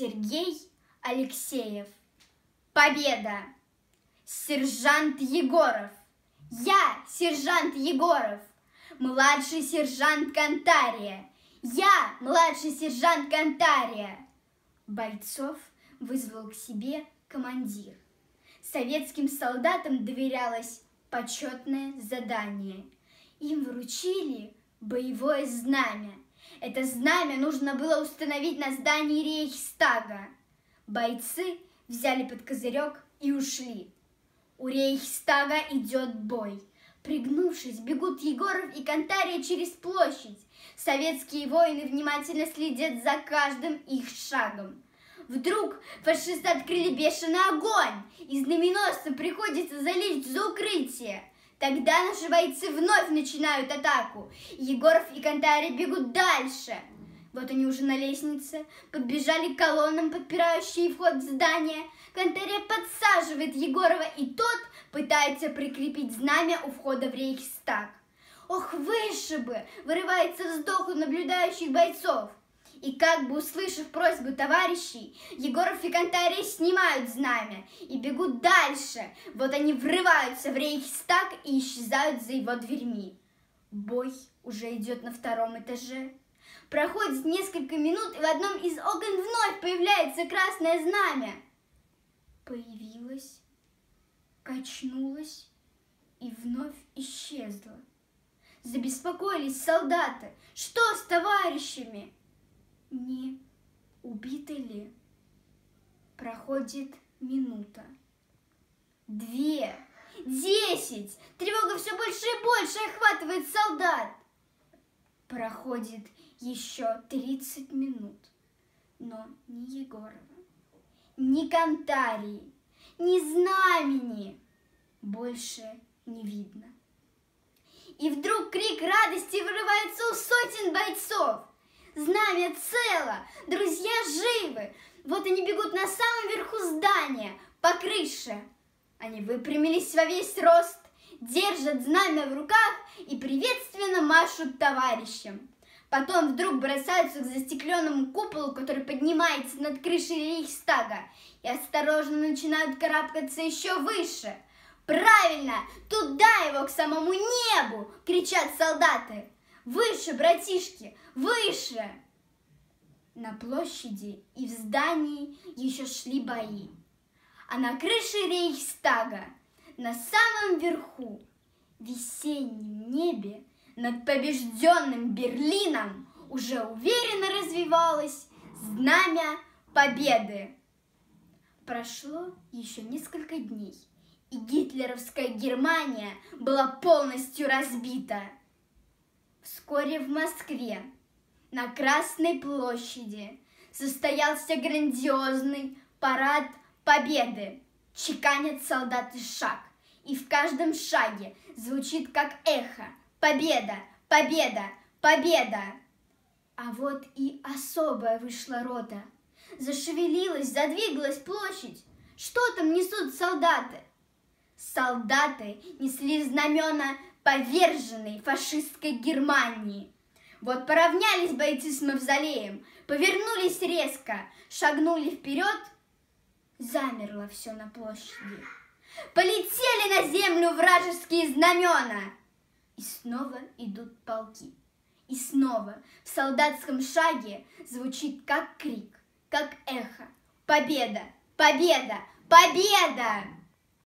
Сергей Алексеев. Победа! Сержант Егоров. Я сержант Егоров. Младший сержант Кантария. Я младший сержант Кантария. Бойцов вызвал к себе командир. Советским солдатам доверялось почетное задание. Им вручили боевое знамя. Это знамя нужно было установить на здании Рейхстага. Бойцы взяли под козырек и ушли. У Рейхстага идет бой. Пригнувшись, бегут Егоров и Кантария через площадь. Советские воины внимательно следят за каждым их шагом. Вдруг фашисты открыли бешеный огонь, и знаменосцам приходится залезть за укрытие. Тогда наши бойцы вновь начинают атаку. Егоров и Кантария бегут дальше. Вот они уже на лестнице, подбежали к колоннам, подпирающие вход в здание. Кантария подсаживает Егорова, и тот пытается прикрепить знамя у входа в Рейхстаг. Ох, вышибы! Вырывается вздох у наблюдающих бойцов. И как бы услышав просьбу товарищей, Егоров и Кантария снимают знамя и бегут дальше. Вот они врываются в Рейхстаг и исчезают за его дверьми. Бой уже идет на втором этаже. Проходит несколько минут, и в одном из окон вновь появляется красное знамя. Появилось, качнулось и вновь исчезло. Забеспокоились солдаты. Что с товарищами? Не убиты ли? Проходит минута. 2, 10. Тревога все больше и больше охватывает солдат. Проходит еще 30 минут. Но ни Егорова, ни Кантарии, ни знамени больше не видно. И вдруг крик радости вырывается у сотен бойцов. Знамя цело, друзья живы. Вот они бегут на самом верху здания, по крыше. Они выпрямились во весь рост, держат знамя в руках и приветственно машут товарищам. Потом вдруг бросаются к застекленному куполу, который поднимается над крышей Рейхстага, и осторожно начинают карабкаться еще выше. Правильно, туда его, к самому небу, кричат солдаты. Выше, братишки, выше! На площади и в здании еще шли бои. А на крыше Рейхстага, на самом верху, в весеннем небе, над побежденным Берлином уже уверенно развивалось знамя победы. Прошло еще несколько дней, и гитлеровская Германия была полностью разбита. Вскоре в Москве на Красной площади состоялся грандиозный парад победы. Чеканят солдаты шаг, и в каждом шаге звучит как эхо: победа, победа, победа! А вот и особая вышла рота. Зашевелилась, задвигалась площадь. Что там несут солдаты? Солдаты несли знамена поверженной фашистской Германии. Вот поравнялись бойцы с мавзолеем, повернулись резко, шагнули вперед. Замерло все на площади. Полетели на землю вражеские знамена. И снова идут полки. И снова в солдатском шаге звучит как крик, как эхо: победа, победа, победа!